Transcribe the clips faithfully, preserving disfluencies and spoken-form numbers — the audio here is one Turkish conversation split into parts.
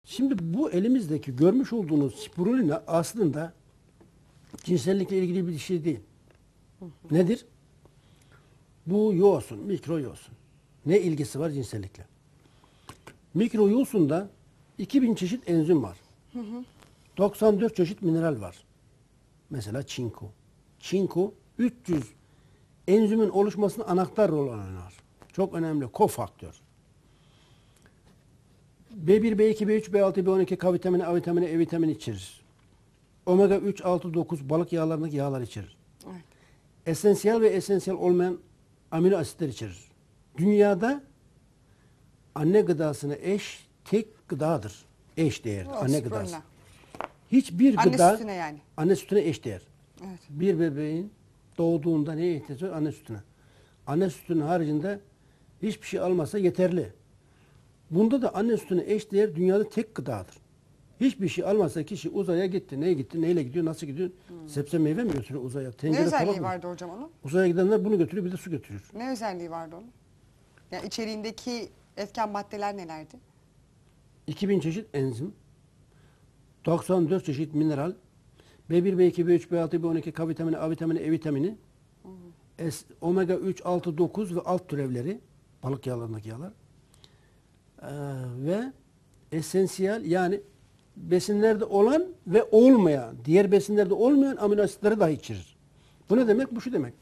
Şimdi bu elimizdeki görmüş olduğunuz spirulina aslında cinsellikle ilgili bir şey değil. Nedir? Bu yoğsun, mikro yoğsun. Ne ilgisi var cinsellikle? Mikro yoğsunda iki bin çeşit enzim var. Hı hı. doksan dört çeşit mineral var. Mesela çinko. Çinko üç yüz enzimin oluşmasına anahtar rol oynar. Çok önemli kofaktör. B bir, B iki, B üç, B altı, B on iki, K vitamini, A vitamini, E vitamini içerir. Omega üç, altı, dokuz balık yağlarındaki yağlar içerir. Evet. Esansiyel ve esansiyel olmayan amino asitler içerir. Dünyada anne gıdasına eş tek gıdadır. Eş değer. O, anne spirulina. gıdası. Hiçbir Anne gıda sütüne yani. anne sütüne eş değer. Evet. Bir bebeğin doğduğunda neye ihtiyacı var? Anne sütüne. Anne sütünün haricinde hiçbir şey almasa yeterli. Bunda da anne sütüne eş değer dünyada tek gıdadır. Hiçbir şey almazsa kişi uzaya gitti. Neye gitti? Neyle gidiyor? Nasıl gidiyor? Hmm. Sebze meyve mi götürüyor uzaya? Tencere, Ne özelliği tabak vardı hocam onun? Uzaya gidenler bunu götürüyor, bir de su götürüyor. Ne özelliği vardı onun? Yani içeriğindeki etken maddeler nelerdi? iki bin çeşit enzim, doksan dört çeşit mineral, B bir, B iki, B üç, B altı, B on iki, K vitamini, A vitamini, E vitamini, hmm. omega üç, altı, dokuz ve alt türevleri, balık yağlarındaki yağlar, ee, ve esansiyel yani besinlerde olan ve olmayan, diğer besinlerde olmayan amino asitleri dahi içerir. Bu ne demek? Bu şu demek.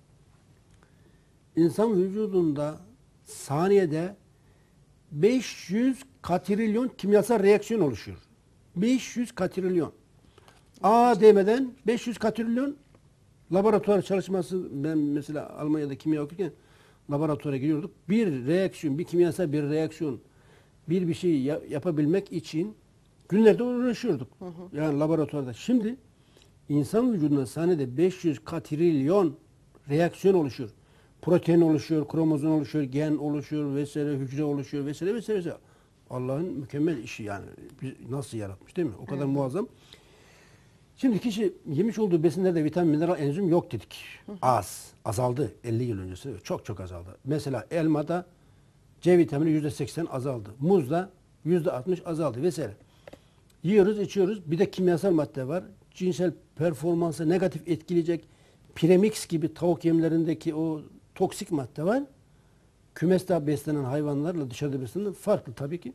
İnsan vücudunda saniyede beş yüz katrilyon kimyasal reaksiyon oluşuyor. beş yüz katrilyon. A demeden beş yüz katrilyon laboratuvar çalışması, ben mesela Almanya'da kimya okurken laboratuvara giriyorduk. Bir reaksiyon, bir kimyasal bir reaksiyon, bir bir şey yapabilmek için günlerde uğraşıyorduk. Hı hı. Yani laboratuvarda. Şimdi insan vücudunda saniyede beş yüz katrilyon reaksiyon oluşuyor. Protein oluşuyor, kromozom oluşuyor, gen oluşuyor vesaire, hücre oluşuyor vesaire vesaire. vesaire. Allah'ın mükemmel işi yani. Nasıl yaratmış değil mi? O kadar evet. muazzam. Şimdi kişi yemiş olduğu besinlerde vitamin, mineral, enzim yok dedik. Hı hı. Az. Azaldı. elli yıl öncesi. Çok çok azaldı. Mesela elmada C vitamini yüzde seksen azaldı. Muzda yüzde altmış azaldı vesaire. Yiyoruz, içiyoruz. Bir de kimyasal madde var. Cinsel performansı negatif etkileyecek premix gibi tavuk yemlerindeki o toksik madde var. Kümeste beslenen hayvanlarla dışarıda beslenen farklı tabii ki.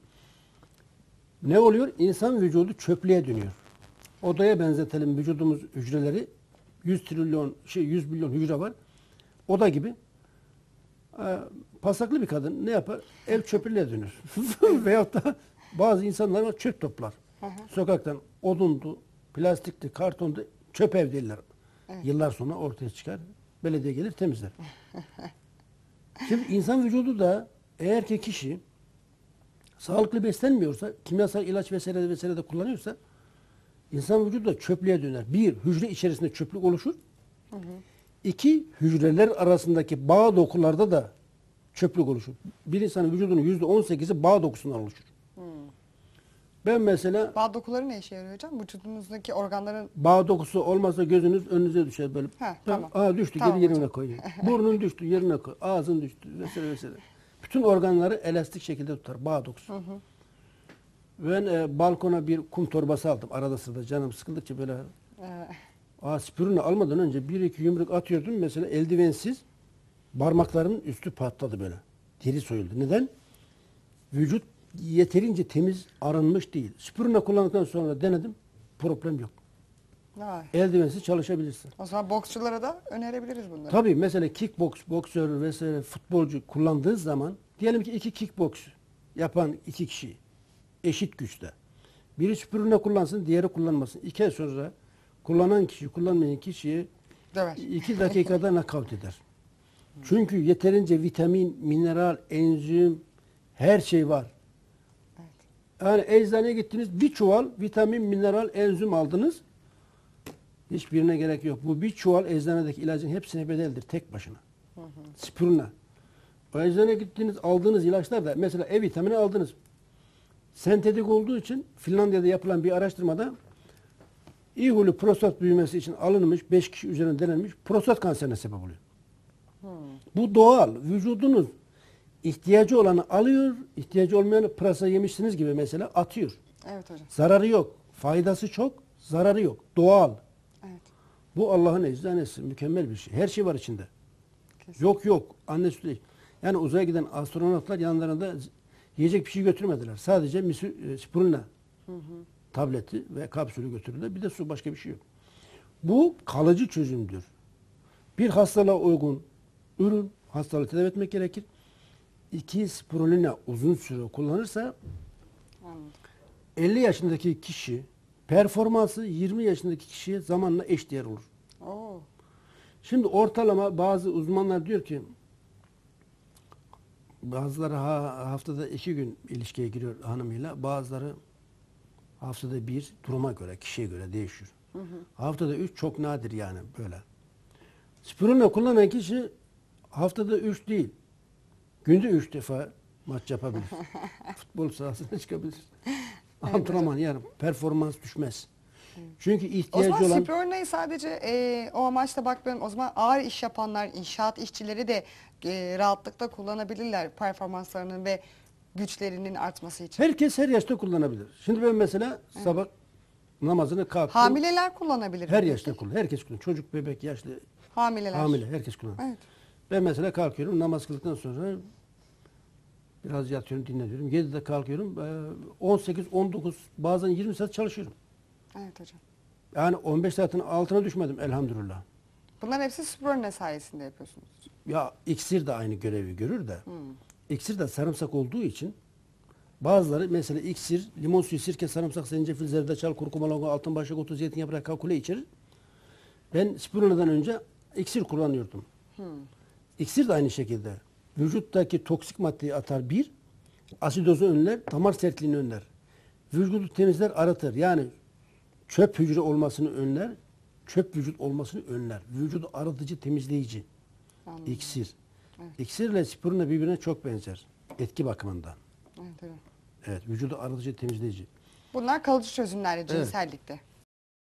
Ne oluyor? İnsan vücudu çöplüğe dönüyor. Odaya benzetelim vücudumuz hücreleri. yüz trilyon, şey yüz milyon hücre var. Oda gibi. Ee, pasaklı bir kadın ne yapar? Ev çöplüğe dönür. Veyahut da bazı insanlar var çöp toplar. Hı hı. Sokaktan odundu, plastikti, kartondu, çöp ev derler. Evet. Yıllar sonra ortaya çıkar. Belediye gelir temizler. Şimdi insan vücudu da eğer ki kişi sağlıklı beslenmiyorsa, kimyasal ilaç vesaire vesaire de kullanıyorsa insan vücudu da çöplüğe döner. Bir, hücre içerisinde çöplük oluşur. Hı hı. İki, hücreler arasındaki bağ dokularda da çöplük oluşur. Bir insanın vücudunun yüzde on sekizi bağ dokusundan oluşur. Hı. Ben mesela... Bağ dokuları ne işe yarıyor hocam? Vücudunuzdaki organların... Bağ dokusu olmazsa gözünüz önünüze düşer böyle. Ha, tamam. Aa düştü, tamam, geri yerine koyuyor. Burnun düştü, yerine koy. Ağzın düştü vesaire vesaire. Bütün organları elastik şekilde tutar. Bağ dokusu. Hı hı. Ben e, balkona bir kum torbası aldım. Arada sırada canım sıkıldıkça böyle. Evet. Aa, spirulina almadan önce bir iki yumruk atıyordum. Mesela eldivensiz parmaklarımın üstü patladı böyle. Deri soyuldu. Neden? Vücut yeterince temiz arınmış değil. Spirulina kullandıktan sonra denedim. Problem yok. Vay. Eldivensiz çalışabilirsin. O zaman boksçulara da önerebiliriz bunları. Tabii mesela kickbox, boksör vesaire futbolcu kullandığı zaman diyelim ki iki kickbox yapan iki kişi eşit güçte. Biri spirulina kullansın, diğeri kullanmasın. İki ay sonra kullanan kişi kullanmayan kişiyi Döver. iki dakikada nakavt eder. Çünkü yeterince vitamin, mineral, enzim her şey var. Evet. Yani eczaneye gittiniz bir çuval vitamin, mineral, enzim aldınız. Hiçbirine gerek yok. Bu bir çuval eczanedeki ilacın hepsine bedeldir tek başına. Hı hı. Spirulina. O eczaneye gittiniz aldığınız ilaçlar da mesela E vitamini aldınız. Sentetik olduğu için Finlandiya'da yapılan bir araştırmada İyi huylu prostat büyümesi için alınmış beş kişi üzerine denenmiş prostat kanserine sebep oluyor. Hmm. Bu doğal. Vücudunuz ihtiyacı olanı alıyor, ihtiyacı olmayanı pırasa yemişsiniz gibi mesela atıyor. Evet hocam. Zararı yok. Faydası çok, zararı yok. Doğal. Evet. Bu Allah'ın eczanesi. Mükemmel bir şey. Her şey var içinde. Kesin. Yok yok. Anne sütü değil. Yani uzaya giden astronotlar yanlarında yiyecek bir şey götürmediler. Sadece misü, e, spirulina tableti ve kapsülü götürdüler. Bir de su, başka bir şey yok. Bu kalıcı çözümdür. Bir hastalığa uygun ürün, hastalığı tedavi etmek gerekir. İki, spirulina uzun süre kullanırsa Anladım. elli yaşındaki kişi performansı yirmi yaşındaki kişiye zamanla eşdeğer olur. Oo. Şimdi ortalama bazı uzmanlar diyor ki bazıları ha- haftada iki gün ilişkiye giriyor hanımıyla, bazıları haftada bir, duruma göre, kişiye göre değişiyor. Hı hı. Haftada üç çok nadir yani böyle. Spirulina kullanan kişi haftada üç değil, günde üç defa maç yapabilir. Futbol sahasına çıkabilir. Antrenman yani performans düşmez. Çünkü O ihtiyacı zaman olan Spirona'yı sadece e, o amaçla bakmıyorum. O zaman ağır iş yapanlar, inşaat işçileri de e, rahatlıkla kullanabilirler performanslarının ve güçlerinin artması için. herkes her yaşta kullanabilir. Şimdi ben mesela sabah namazını kalktım. Hamileler kullanabilir. Her mi yaşta peki? kullan. Herkes kullan. Çocuk, bebek, yaşlı, Hamileler. hamile herkes kullanır. Evet. Ben mesela kalkıyorum, namaz kıldıktan sonra biraz yatıyorum, dinleniyorum. yedide kalkıyorum. Ee, on sekiz on dokuz bazen yirmi saat çalışıyorum. Evet hocam. Yani on beş saatin altına düşmedim elhamdülillah. Bunlar hepsi Spirona sayesinde yapıyorsunuz. Ya iksir de aynı görevi görür de. Hmm. İksir de sarımsak olduğu için bazıları mesela iksir, limon suyu, sirke, sarımsak, zencefil, zerdeçal, kurkuma, longa, altın başak otu, zeytin yaprağı, kakule içerir. Ben spirulina'dan önce iksir kullanıyordum. Hmm. İksir de aynı şekilde. Vücuttaki toksik maddeyi atar bir, asidozu önler, damar sertliğini önler. Vücudu temizler, aratır. Yani çöp hücre olmasını önler, çöp vücut olmasını önler. Vücudu arıtıcı, temizleyici. Anladım. İksir. Evet. İksirle spirulina birbirine çok benzer. Etki bakımından. Evet hocam. Evet, vücudu arıtıcı, temizleyici. Bunlar kalıcı çözümler cinsellikte.